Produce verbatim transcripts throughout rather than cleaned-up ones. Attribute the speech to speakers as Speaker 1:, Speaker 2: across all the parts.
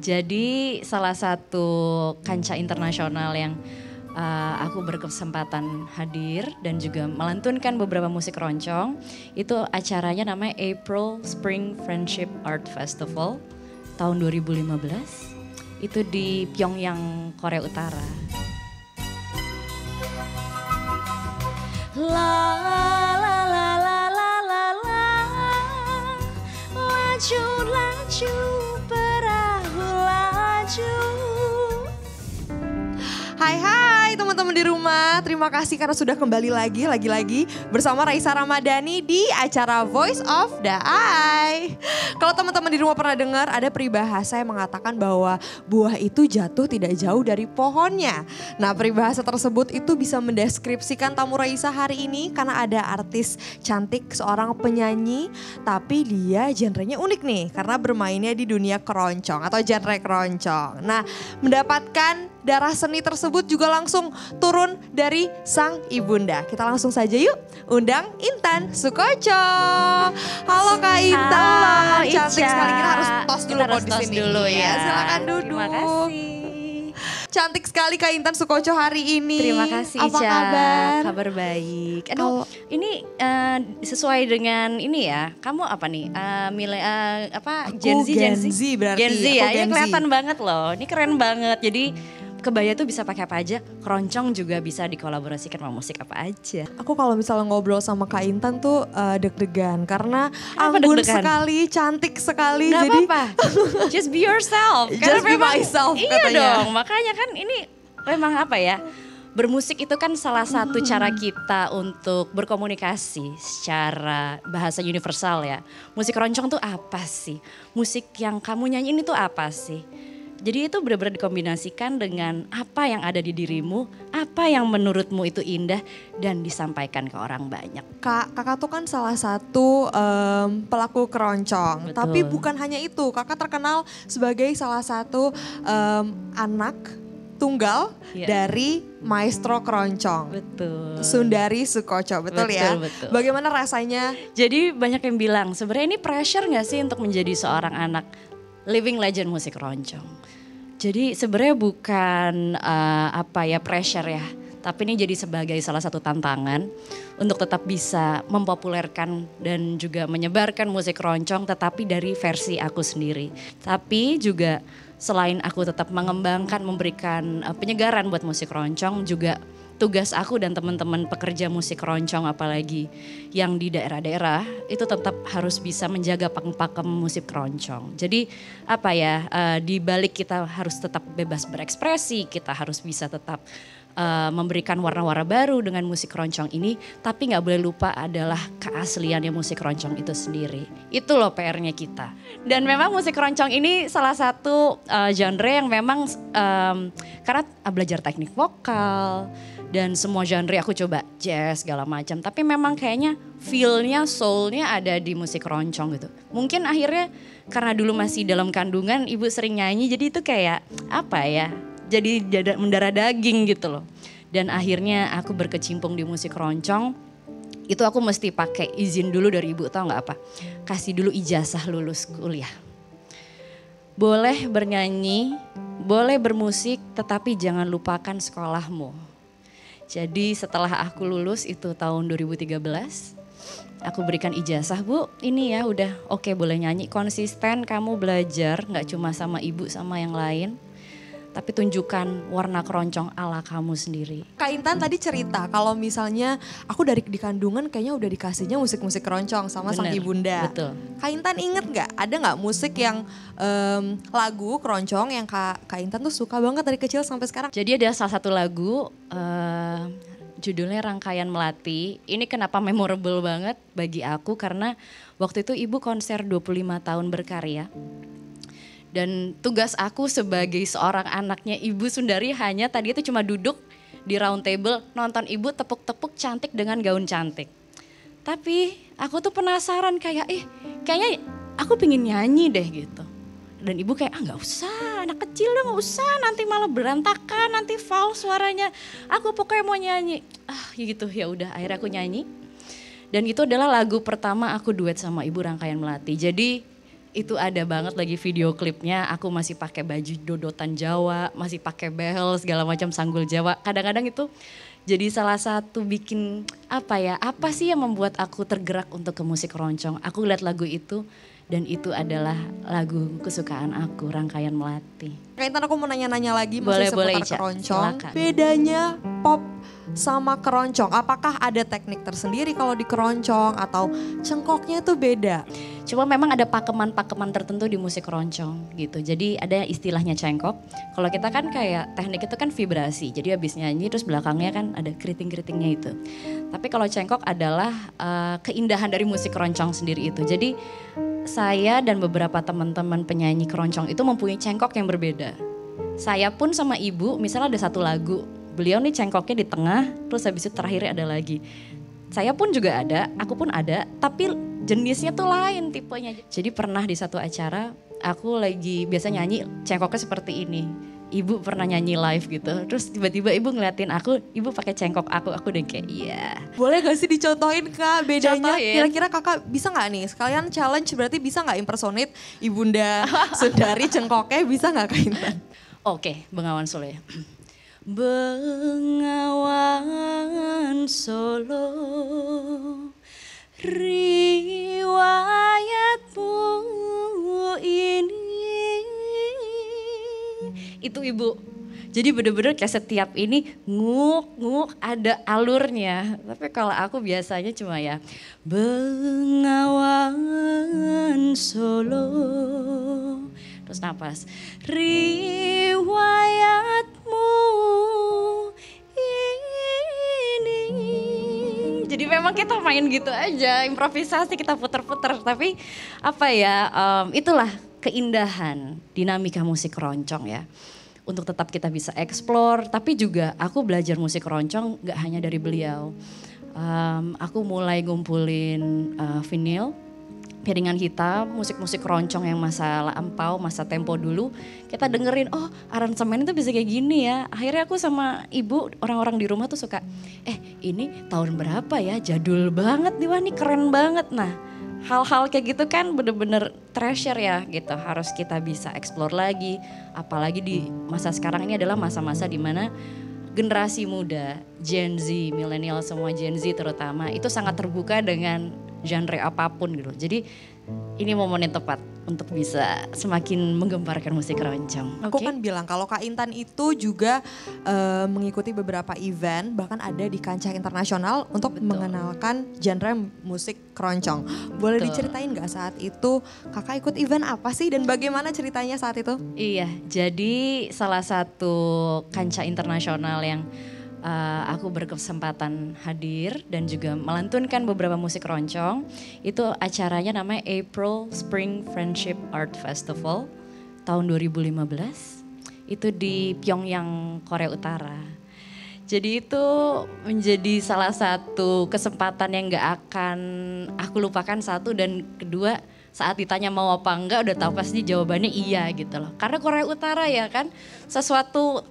Speaker 1: Jadi salah satu kancah internasional yang uh, aku berkesempatan hadir dan juga melantunkan beberapa musik keroncong, itu acaranya namanya April Spring Friendship Art Festival tahun dua ribu lima belas. Itu di Pyongyang, Korea Utara. La la la la la la la, laju laju perahu laju.
Speaker 2: Hai hai teman-teman di rumah, terima kasih karena sudah kembali lagi, lagi-lagi bersama Raisa Ramadhani di acara Voice of the Eye. Kalau teman-teman di rumah pernah dengar ada peribahasa yang mengatakan bahwa buah itu jatuh tidak jauh dari pohonnya. Nah, peribahasa tersebut itu bisa mendeskripsikan tamu Raisa hari ini karena ada artis cantik, seorang penyanyi, tapi dia genrenya unik nih karena bermainnya di dunia keroncong atau genre keroncong. Nah, mendapatkan darah seni tersebut juga langsung turun dari sang ibunda. Kita langsung saja yuk undang Intan Sukocho. Halo Kak Intan.
Speaker 1: Halo,
Speaker 2: Cantik
Speaker 1: Ica.
Speaker 2: sekali, kita harus tos dulu
Speaker 1: Kita harus
Speaker 2: di
Speaker 1: tos
Speaker 2: sini.
Speaker 1: dulu ya.
Speaker 2: Silakan duduk.
Speaker 1: Terima kasih.
Speaker 2: Cantik sekali Kak Intan Sukocho hari ini.
Speaker 1: Terima kasih
Speaker 2: Apa
Speaker 1: Ica.
Speaker 2: kabar?
Speaker 1: Kabar baik. Aduh, ini uh, sesuai dengan ini ya. Kamu apa nih? Uh, mile, uh, apa
Speaker 2: Aku
Speaker 1: Gen Z,
Speaker 2: Gen Z berarti.
Speaker 1: Gen Z
Speaker 2: Aku
Speaker 1: ya.
Speaker 2: Gen
Speaker 1: Ini
Speaker 2: Z.
Speaker 1: kelihatan banget loh. Ini keren banget. Jadi kebaya tuh bisa pakai apa aja, keroncong juga bisa dikolaborasikan sama musik apa aja.
Speaker 2: Aku kalau misalnya ngobrol sama Kak Intan tuh uh, deg-degan karena
Speaker 1: Apa
Speaker 2: anggun
Speaker 1: deg-degan?
Speaker 2: sekali, cantik sekali.
Speaker 1: Gak
Speaker 2: jadi
Speaker 1: apa-apa, just be yourself.
Speaker 2: Just be myself,
Speaker 1: iya
Speaker 2: katanya.
Speaker 1: dong, makanya kan ini memang apa ya, bermusik itu kan salah satu cara kita untuk berkomunikasi secara bahasa universal ya. Musik keroncong tuh apa sih? Musik yang kamu nyanyiin itu apa sih? Jadi itu benar-benar dikombinasikan dengan apa yang ada di dirimu, apa yang menurutmu itu indah dan disampaikan ke orang banyak.
Speaker 2: Kak, kakak tuh kan salah satu em, pelaku keroncong.
Speaker 1: Betul.
Speaker 2: Tapi bukan hanya itu, kakak terkenal sebagai salah satu em, anak tunggal
Speaker 1: Iya.
Speaker 2: dari maestro keroncong.
Speaker 1: Betul.
Speaker 2: Sundari Sukocho, betul,
Speaker 1: Betul,
Speaker 2: ya?
Speaker 1: betul.
Speaker 2: Bagaimana rasanya?
Speaker 1: Jadi banyak yang bilang sebenarnya ini pressure gak sih untuk menjadi seorang anak living legend musik keroncong. Jadi sebenarnya bukan uh, apa ya pressure ya, tapi ini jadi sebagai salah satu tantangan untuk tetap bisa mempopulerkan dan juga menyebarkan musik keroncong tetapi dari versi aku sendiri. Tapi juga selain aku tetap mengembangkan, memberikan uh, penyegaran buat musik keroncong, juga tugas aku dan teman-teman pekerja musik keroncong apalagi yang di daerah-daerah itu tetap harus bisa menjaga pakem-pakem musik keroncong. Jadi apa ya, uh, di balik kita harus tetap bebas berekspresi, kita harus bisa tetap uh, memberikan warna-warna baru dengan musik keroncong ini, tapi nggak boleh lupa adalah keasliannya musik keroncong itu sendiri. Itu loh P R-nya kita. Dan memang musik keroncong ini salah satu uh, genre yang memang um, karena belajar teknik vokal, dan semua genre aku coba jazz segala macam, tapi memang kayaknya feel-nya, soul-nya ada di musik keroncong gitu. Mungkin akhirnya karena dulu masih dalam kandungan ibu sering nyanyi, jadi itu kayak apa ya, jadi dada- mendarah daging gitu loh. Dan akhirnya aku berkecimpung di musik keroncong, itu aku mesti pakai izin dulu dari ibu, tau gak apa? Kasih dulu ijazah lulus kuliah. Boleh bernyanyi, boleh bermusik, tetapi jangan lupakan sekolahmu. Jadi setelah aku lulus itu tahun dua ribu tiga belas, aku berikan ijazah, Bu ini ya udah oke boleh nyanyi, konsisten kamu belajar gak cuma sama ibu sama yang lain. Tapi tunjukkan warna keroncong ala kamu sendiri.
Speaker 2: Kak Intan tadi cerita kalau misalnya aku dari di kandungan kayaknya udah dikasihnya musik-musik keroncong sama sang
Speaker 1: Bener,
Speaker 2: ibunda.
Speaker 1: betul.
Speaker 2: Kak Intan inget gak, ada gak musik yang em, lagu keroncong yang Kak, Kak Intan tuh suka banget dari kecil sampai sekarang?
Speaker 1: Jadi ada salah satu lagu uh, judulnya Rangkaian Melati. Ini kenapa memorable banget bagi aku karena waktu itu ibu konser dua puluh lima tahun berkarya. Dan tugas aku sebagai seorang anaknya Ibu Sundari hanya tadi itu cuma duduk di round table nonton ibu tepuk-tepuk cantik dengan gaun cantik. Tapi aku tuh penasaran kayak eh kayaknya aku pengen nyanyi deh gitu. Dan ibu kayak ah gak usah, anak kecil dong gak usah, nanti malah berantakan, nanti false suaranya. Aku pokoknya mau nyanyi. Ah gitu ya udah akhirnya aku nyanyi. Dan itu adalah lagu pertama aku duet sama ibu Rangkaian Melati. Jadi itu ada banget lagi video klipnya, aku masih pakai baju dodotan Jawa, masih pakai behel segala macam sanggul Jawa. Kadang-kadang itu jadi salah satu bikin apa ya, apa sih yang membuat aku tergerak untuk ke musik keroncong. Aku lihat lagu itu dan itu adalah lagu kesukaan aku, Rangkaian Melati.
Speaker 2: Kak Intan, aku mau nanya-nanya lagi
Speaker 1: Boleh,
Speaker 2: masih
Speaker 1: boleh,
Speaker 2: seputar
Speaker 1: Ica.
Speaker 2: keroncong.
Speaker 1: Silakan.
Speaker 2: Bedanya pop sama keroncong, apakah ada teknik tersendiri kalau di keroncong atau cengkoknya tuh beda?
Speaker 1: Cuma memang ada pakeman-pakeman tertentu di musik keroncong gitu. Jadi ada istilahnya cengkok. Kalau kita kan kayak teknik itu kan vibrasi. Jadi habis nyanyi terus belakangnya kan ada keriting-keritingnya itu. Tapi kalau cengkok adalah uh, keindahan dari musik keroncong sendiri itu. Jadi saya dan beberapa teman-teman penyanyi keroncong itu mempunyai cengkok yang berbeda. Saya pun sama ibu misalnya ada satu lagu. Beliau nih cengkoknya di tengah, terus habis itu terakhirnya ada lagi. Saya pun juga ada, aku pun ada, tapi jenisnya tuh lain tipenya. Jadi pernah di satu acara, aku lagi biasa nyanyi cengkoknya seperti ini. Ibu pernah nyanyi live gitu, terus tiba-tiba ibu ngeliatin aku, ibu pakai cengkok aku, aku udah kayak iya.
Speaker 2: Boleh gak sih dicontohin Kak bedanya?
Speaker 1: Contohin.
Speaker 2: Kira-kira kakak bisa gak nih? Sekalian challenge berarti bisa gak impersonate Ibunda Sundari cengkoknya, bisa gak Kak Intan?
Speaker 1: Oke, Bengawan Solo ya. Bengawan Solo, riwayatmu ini. Itu ibu. Jadi bener-bener kayak setiap ini nguk-nguk ada alurnya. Tapi kalau aku biasanya cuma ya Bengawan Solo. Terus napas. Riwayatmu ini. Jadi memang kita main gitu aja, improvisasi kita puter-puter. Tapi apa ya, um, itulah keindahan dinamika musik keroncong ya. Untuk tetap kita bisa explore, tapi juga aku belajar musik keroncong gak hanya dari beliau. Um, aku mulai ngumpulin uh, vinyl, piringan hitam, musik-musik keroncong yang masa lampau, masa tempo dulu. Kita dengerin, oh aransemen itu bisa kayak gini ya. Akhirnya aku sama ibu, orang-orang di rumah tuh suka, eh ini tahun berapa ya, jadul banget nih, wah ini keren banget. Nah hal-hal kayak gitu kan bener-bener treasure ya gitu. Harus kita bisa explore lagi. Apalagi di masa sekarang ini adalah masa-masa dimana generasi muda, Gen Z, milenial semua Gen Z terutama, itu sangat terbuka dengan genre apapun gitu. Jadi ini momen yang tepat untuk bisa semakin menggemparkan musik keroncong.
Speaker 2: Aku
Speaker 1: Oke?
Speaker 2: kan bilang kalau Kak Intan itu juga uh, mengikuti beberapa event, bahkan ada di kancah internasional untuk
Speaker 1: Betul.
Speaker 2: mengenalkan genre musik keroncong. Boleh
Speaker 1: Betul.
Speaker 2: diceritain gak saat itu kakak ikut event apa sih dan bagaimana ceritanya saat itu?
Speaker 1: Iya, jadi salah satu kancah internasional yang uh, aku berkesempatan hadir dan juga melantunkan beberapa musik keroncong. Itu acaranya namanya April Spring Friendship Art Festival tahun dua ribu lima belas. Itu di Pyongyang, Korea Utara. Jadi itu menjadi salah satu kesempatan yang gak akan aku lupakan, satu, dan kedua saat ditanya mau apa enggak udah tahu pasti jawabannya iya gitu loh. Karena Korea Utara ya kan sesuatu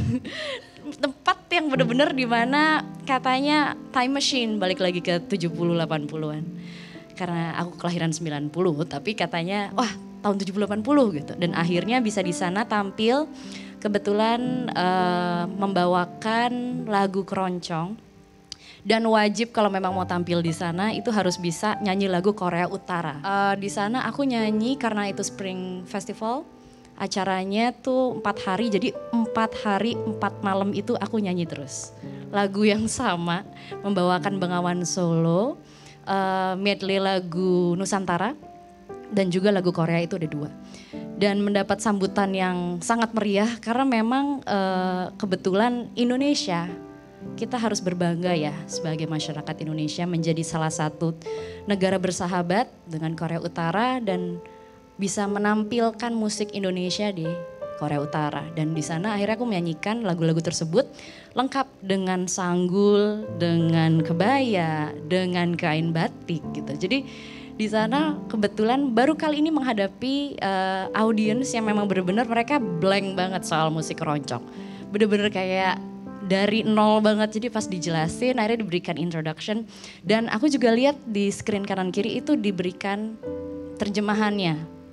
Speaker 1: tempat yang benar-benar di mana katanya time machine balik lagi ke tujuh puluh delapan puluhan. Karena aku kelahiran sembilan puluh tapi katanya wah tahun tujuh puluh delapan puluh gitu. Dan akhirnya bisa di sana tampil, kebetulan uh, membawakan lagu keroncong. Dan wajib kalau memang mau tampil di sana itu harus bisa nyanyi lagu Korea Utara. Uh, di sana aku nyanyi karena itu Spring Festival. Acaranya tuh empat hari, jadi empat hari empat malam itu aku nyanyi terus. Lagu yang sama, membawakan Bengawan Solo, uh, medley lagu Nusantara, dan juga lagu Korea itu ada dua. Dan mendapat sambutan yang sangat meriah karena memang uh, kebetulan Indonesia, kita harus berbangga ya sebagai masyarakat Indonesia menjadi salah satu negara bersahabat dengan Korea Utara dan bisa menampilkan musik Indonesia di Korea Utara. Dan di sana akhirnya aku menyanyikan lagu-lagu tersebut lengkap dengan sanggul, dengan kebaya, dengan kain batik gitu. Jadi di sana kebetulan baru kali ini menghadapi uh, audiens yang memang benar-benar mereka blank banget soal musik keroncong. Bener-bener kayak dari nol banget, jadi pas dijelasin akhirnya diberikan introduction. Dan aku juga lihat di screen kanan kiri itu diberikan terjemahannya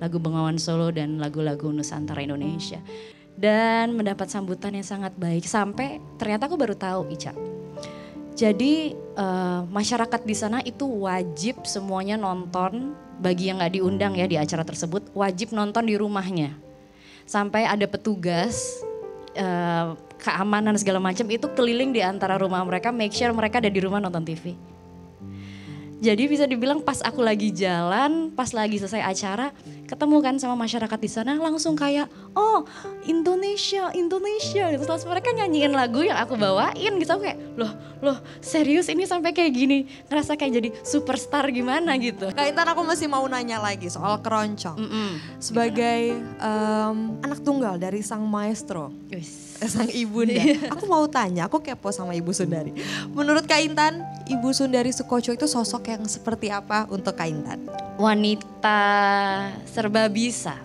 Speaker 1: lagu Bengawan Solo dan lagu-lagu Nusantara Indonesia. Dan mendapat sambutan yang sangat baik sampai ternyata aku baru tahu, Ica. Jadi uh, masyarakat di sana itu wajib semuanya nonton, bagi yang gak diundang ya di acara tersebut, wajib nonton di rumahnya. Sampai ada petugas uh, keamanan segala macam itu keliling di antara rumah mereka, make sure mereka ada di rumah nonton T V. Jadi bisa dibilang pas aku lagi jalan, pas lagi selesai acara, ketemu kan sama masyarakat di sana, langsung kayak, oh Indonesia, Indonesia gitu. Terus mereka nyanyiin lagu yang aku bawain gitu, aku kayak, loh, loh serius ini sampai kayak gini, ngerasa kayak jadi superstar gimana gitu.
Speaker 2: Kak Intan, aku masih mau nanya lagi soal keroncong.
Speaker 1: Mm-mm.
Speaker 2: Sebagai um, anak tunggal dari sang maestro,
Speaker 1: Yes.
Speaker 2: sang ibunda, aku mau tanya, aku kepo sama Ibu Sundari. Menurut Kak Intan, Ibu Sundari Soekoco itu sosok yang seperti apa untuk Kak Intan?
Speaker 1: Wanita serba bisa,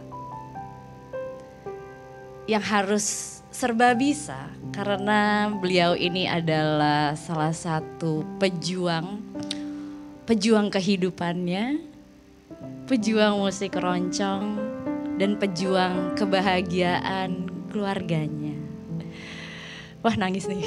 Speaker 1: yang harus serba bisa karena beliau ini adalah salah satu pejuang, pejuang kehidupannya, pejuang musik keroncong, dan pejuang kebahagiaan keluarganya. Wah, nangis nih.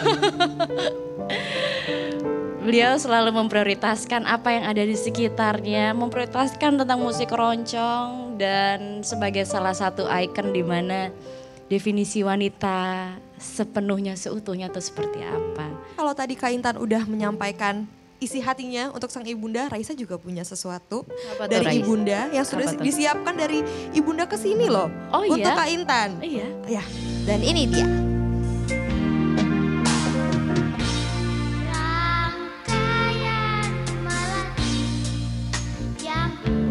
Speaker 1: Beliau selalu memprioritaskan apa yang ada di sekitarnya, memprioritaskan tentang musik keroncong, dan sebagai salah satu ikon di mana definisi wanita sepenuhnya seutuhnya itu seperti apa.
Speaker 2: Kalau tadi Kak Intan udah menyampaikan isi hatinya untuk sang ibunda, Raisa juga punya sesuatu
Speaker 1: Apa tuh,
Speaker 2: dari
Speaker 1: Raisa?
Speaker 2: ibunda yang sudah
Speaker 1: Apa tuh?
Speaker 2: disiapkan dari ibunda ke sini loh.
Speaker 1: Oh iya?
Speaker 2: Untuk Kak Intan.
Speaker 1: Iya.
Speaker 2: Ya, dan ini dia.
Speaker 3: Rangkaian melati yang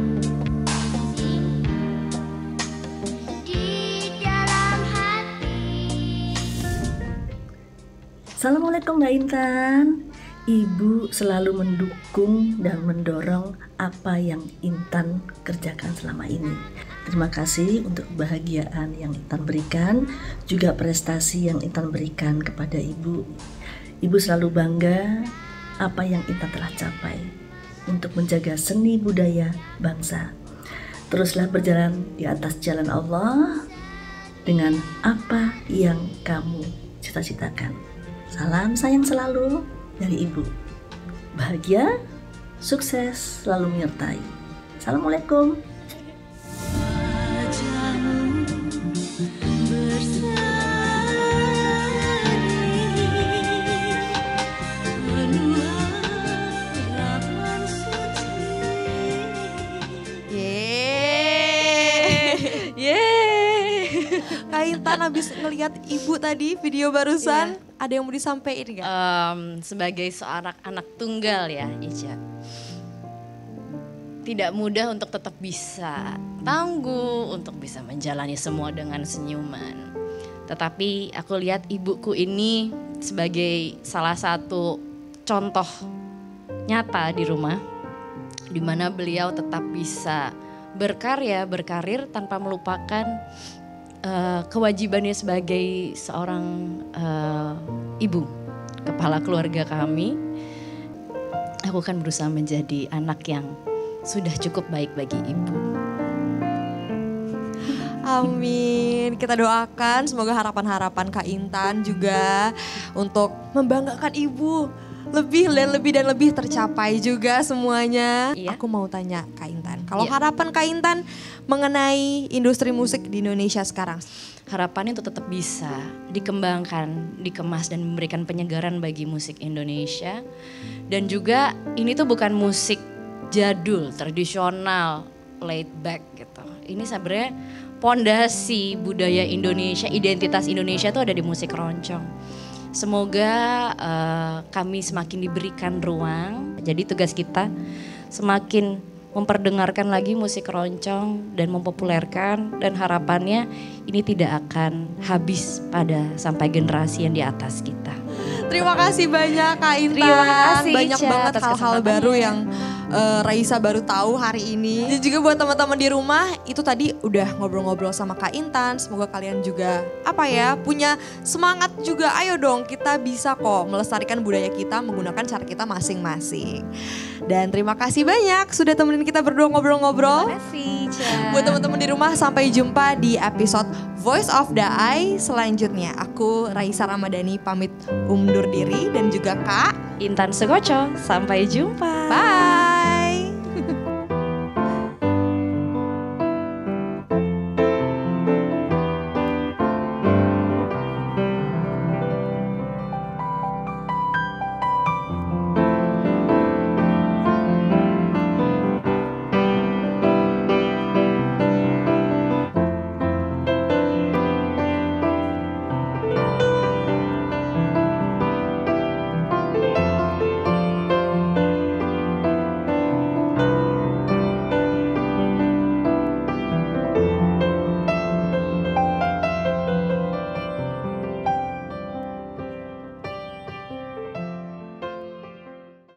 Speaker 3: di dalam hati.
Speaker 4: Assalamualaikum Mbak Intan. Ibu selalu mendukung dan mendorong apa yang Intan kerjakan selama ini. Terima kasih untuk kebahagiaan yang Intan berikan, juga prestasi yang Intan berikan kepada Ibu. Ibu selalu bangga apa yang Intan telah capai untuk menjaga seni budaya bangsa. Teruslah berjalan di atas jalan Allah dengan apa yang kamu cita-citakan. Salam sayang selalu dari Ibu. Bahagia, sukses selalu menyertai. Assalamualaikum.
Speaker 2: Kak Intan habis ngelihat ibu tadi video barusan,
Speaker 1: Iya.
Speaker 2: ada yang mau disampaikan gak?
Speaker 1: Um, sebagai seorang anak tunggal ya, Ica, tidak mudah untuk tetap bisa tangguh, untuk bisa menjalani semua dengan senyuman. Tetapi aku lihat ibuku ini sebagai salah satu contoh nyata di rumah, di mana beliau tetap bisa berkarya, berkarir tanpa melupakan Uh, kewajibannya sebagai seorang uh, ibu, kepala keluarga kami. Aku akan berusaha menjadi anak yang sudah cukup baik bagi ibu.
Speaker 2: Amin. Kita doakan semoga harapan-harapan Kak Intan juga untuk membanggakan ibu lebih dan lebih dan lebih tercapai juga semuanya.
Speaker 1: Iya.
Speaker 2: Aku mau tanya Kak Intan, kalau
Speaker 1: Iya.
Speaker 2: harapan Kak Intan mengenai industri musik di Indonesia sekarang?
Speaker 1: Harapannya untuk tetap bisa dikembangkan, dikemas dan memberikan penyegaran bagi musik Indonesia. Dan juga ini tuh bukan musik jadul, tradisional, laid back gitu. Ini sebenarnya pondasi budaya Indonesia, identitas Indonesia tuh ada di musik keroncong. Semoga uh, kami semakin diberikan ruang. Jadi tugas kita semakin memperdengarkan lagi musik keroncong dan mempopulerkan, dan harapannya ini tidak akan habis pada sampai generasi yang di atas kita.
Speaker 2: Terima kasih banyak Kak Intan.
Speaker 1: Terima kasih,
Speaker 2: Banyak
Speaker 1: Ica,
Speaker 2: banget
Speaker 1: atas
Speaker 2: hal-hal
Speaker 1: kesempatannya.
Speaker 2: baru yang uh, Raisa baru tahu hari ini. Dan juga buat teman-teman di rumah, itu tadi udah ngobrol-ngobrol sama Kak Intan. Semoga kalian juga apa ya, punya semangat juga. Ayo dong, kita bisa kok melestarikan budaya kita menggunakan cara kita masing-masing. Dan terima kasih banyak sudah temenin kita berdua ngobrol-ngobrol.
Speaker 1: Terima kasih, Ca.
Speaker 2: Buat teman-teman di rumah, sampai jumpa di episode Voice of the Eye selanjutnya. Aku Raisa Ramadhani pamit undur diri dan juga Kak
Speaker 1: Intan Sukoco. Sampai jumpa.
Speaker 2: Bye.